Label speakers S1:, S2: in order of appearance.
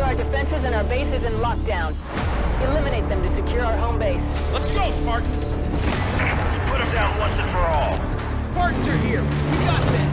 S1: our defenses and our base is in lockdown. Eliminate them to secure our home base.
S2: Let's go, Spartans!
S3: Put them down once and for all.
S2: Spartans are here! We got this!